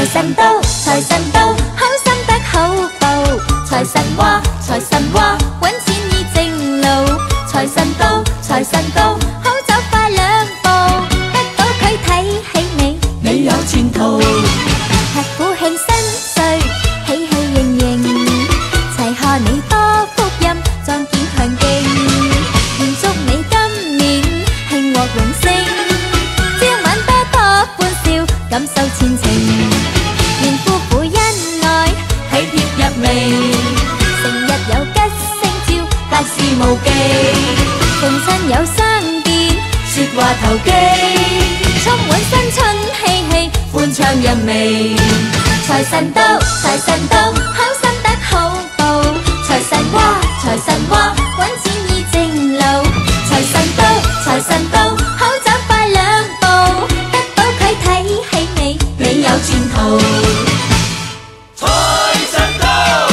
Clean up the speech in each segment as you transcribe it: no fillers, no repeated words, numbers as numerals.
財神到，財神到，好心得好報。財神話，財神話，揾錢易正路。財神到，財神到，好走快兩步，得到佢睇起你，你有前途。吃苦慶新歲，喜氣盈盈，齊賀你多福蔭，壯健強勁。願祝你今年慶獲榮升，朝晚多多歡笑，感受前程。願夫婦恩愛，體貼入微，成日有吉星照，百事無忌。逢親有相見，説話投機，充滿新春氣氣，歡暢入微。財神到，財神到，好心得好報。財神話，財神話，揾錢易正路。財神到，財神到，好走快兩步，得到佢睇起你，你有前途。 財神到，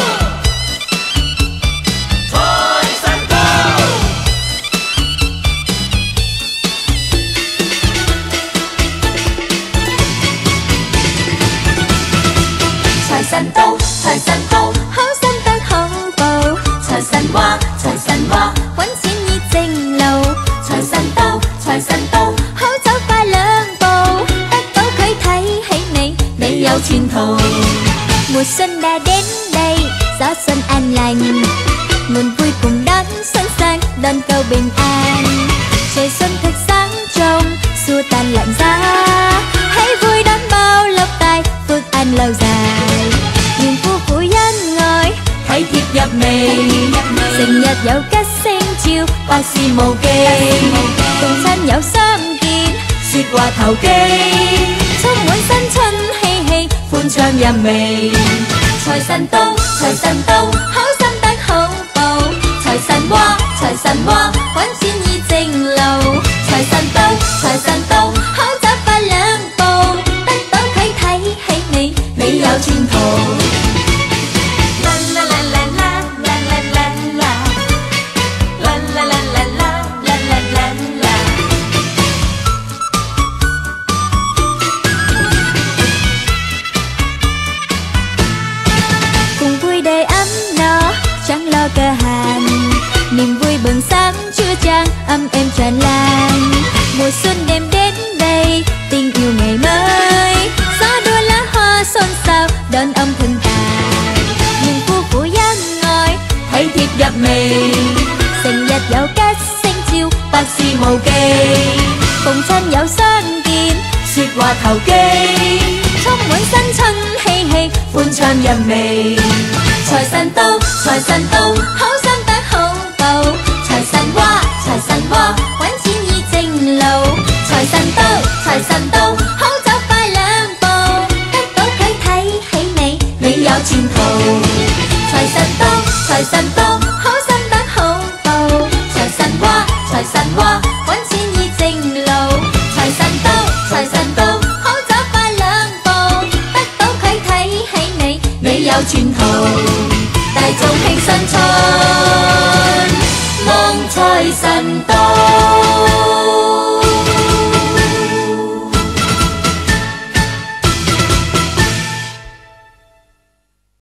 財神到， 財神到，財神到，好心得好報。財神話，財神話，揾錢易正路。財神到，財神到，好走快兩步，得到佢睇起你，你有前途。mùa xuân đã đến đây, gió xuân an lành, nguồn vui cùng đón xuân sang, đón câu bình an. Trời xuân thật sáng trong, xua tan lạnh giá, hãy vui đón bao lộc tài, phước an lâu dài. Niềm vui vui nhân ngồi, thấy thiệp nhập mề, sinh nhật dẫu cách sinh chiều, ba si màu kê. Cùng thân dẫu sớm kín, xuyệt qua thảo kê, trong muốn sân chân hay hay, phun tròn nhằm mề.財神到，財神到，好心得好報。財神話，財神話，揾錢易正路。財神到，財神到，好走快兩步，得到佢睇起你，你有前途。啦啦啦啦啦啦啦啦啦，啦啦啦啦啦啦啦啦啦。Cùng vui đầy ấm no, chẳng lo cơ hàn. Niềm vui bừng sáng chứa chan, ấm êm tràn lan. Mùa xuân đêm đến đây, tình yêu ngày mới. Gió đua lá hoa xôn xao, đón ông thần tài. Nhưng phu phụ dân ngồi, thấy thiệp nhập mề. Sinh nhật dẫu cách sinh chiều, bác sĩ màu kê. Cùng chân dẫu sơn kín, xuyệt qua thảo kê. Trong muốn sân chân hay hay, phun tròn nhập mề.財神到，財神到，好心得好報。財神話，財神話，揾錢易正路。財神到，財神到，好走快兩步，得到佢睇起你，你有前途。財神到，財神到，好心得好報。財神話，財神話，揾錢易正路。財神到，財神到，好走快兩步，得到佢睇起你，你有前途。大眾慶新春，望財神